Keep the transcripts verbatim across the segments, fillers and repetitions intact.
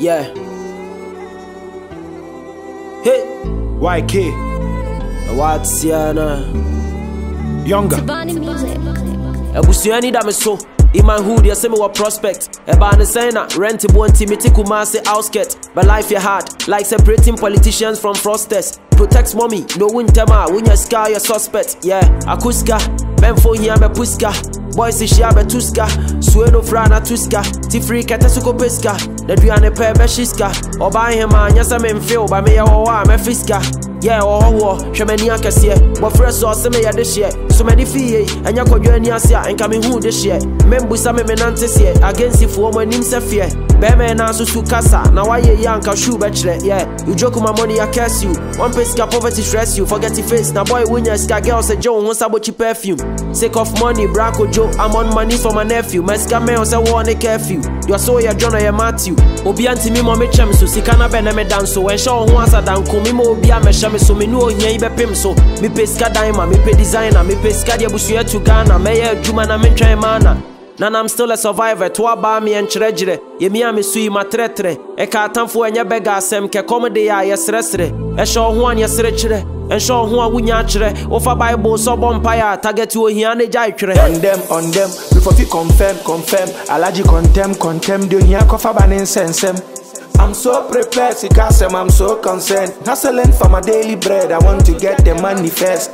Yeah. Hey. Y K. What's yana? Younger. Ebusuani da me so. In my hood, you say me what prospect. Eba ne say na rent bonti me take Kumasi outskirt. But life you hard, like separating politicians from fraudsters. Protect mommy, no winter ma. When you scar your suspect, yeah. Akuska, men for here me puska. Boys is share be tuska. Sueno frana tuska. Tifri kete suko peska. The duane pe be shiska. Oba him man, yes I me feel by me ya wa me fiska. Yeah, oh, oh, Shamani Akasia, but first or some ya this year. So many fee, and ya could join Yasia and coming who this year. Membu some menantes here against if woman names a fear. Bear answer to Casa, now I a young shoe bachelor. Yeah, you joke my money, I curse you. One pesca poverty stress you, forget your face. Now, boy, when you sky girls a Joe wants about your perfume. Sake of money, Braco Joe, I'm on money for my nephew. My scammer, I want a curfew. Your soul, your John, or your Matthew. Obianti Mimo Mechem, so Sikana Bename Danso, and show once a dan Kumimo Biamesham. So me know here be pim so me pay skadaima me pay designer me pay skadia busuya to Ghana me ye juma na me try mana na I'm still a survivor to aba me encherejere ye me am sui matretre e ka atamfo enye bega asem ke comedy ya yesresre e show ho an yesrekere e show ho awunya akere ofa bible so bompire target wo hia na jai twere on them on them before fi confirm confirm alaji contem contem do hia kofa banen sensem. I'm so prepared, Sikasem, I'm so concerned. Hustling for my daily bread, I want to get the money first.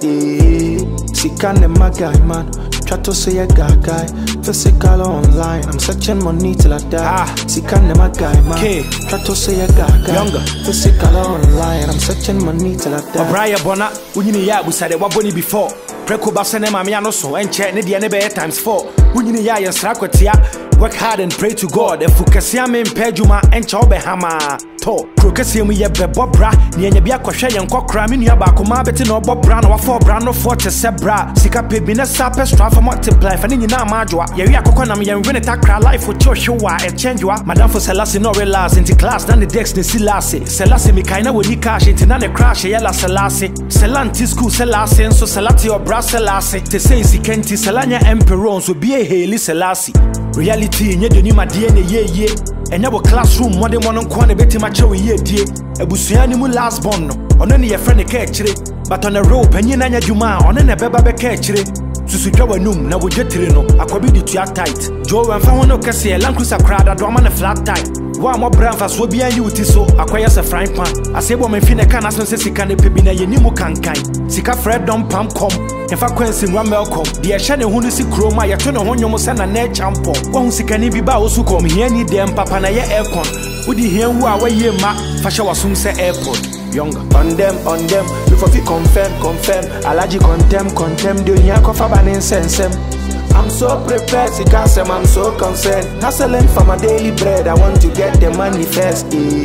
Sikane my guy, man. Try to say a guy, guy. Physical online, I'm searching money till I die. Ah. Sikane my guy, man. K. Try to say a guy, guy. Younger. Physical online, I'm searching money till I die. Brian Bona, when you ya, we said it was bonny before. Preko Basane Mamiano so and check Nidia Nebe times four. When you ya, your Srakotia. Work hard and pray to God. And Fukasia me Pejuma and Chobe Hama. To Procasia me ye bebobra. Nianya bia kwasha and kokra. Minia bakuma betin or bob bran or four bran or four to sebra. Sika pibina sapa strap for multiply. Fanina majwa. Yaria coconam yan win attack life for Choshua and change you. Madame for Selassie no relas into class than the Dex ni Selassie. Selassie me kinda with the cash into none crash yella Selassie. Selanti school Selassie and so Selati or Bra Selassie. To say Sikenti Selania Emperons will be a Haley Selassie. Reality in your Nima D N A ye ye. And our classroom, one day one on Kwana Betty Macho ye dear. A Busianimu last born, on any a friend a catchery. But on a rope, and Yanaya Juma, on an a beba catchery. Susujawa num, now we get to know. Aquabidi to your tight. Joe and Fawano Cassia, Lancusa crowd, a drum and a flat tie. One more breakfast will be a U T so acquires a frying pan. I say, woman, Fina can as Missus Sikane Pibina Yenimu can kind. Sika Fred don't pump come. If I quench in one welcome, the Ashana Hunisi Chroma, ya turn on your Mosana net champo. One Sikani Biba also come here, any damn Papanaya aircon. Would you hear who are ye ma? Fasha was soon say airport. Younger. On them, on them, before we confirm, confirm. Alaji contem, contem, do ya cofa banin sensem. I'm so prepared, Sikasem, I'm so concerned. Hustling for my daily bread, I want to get the money first.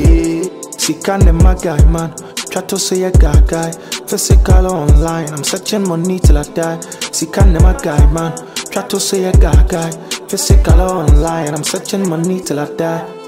Sikane my guy, man. Try to say a guy, guy. Physical online, I'm searching money till I die. Sikane my guy, man. Try to say a guy, guy. Physical online, I'm searching money till I die.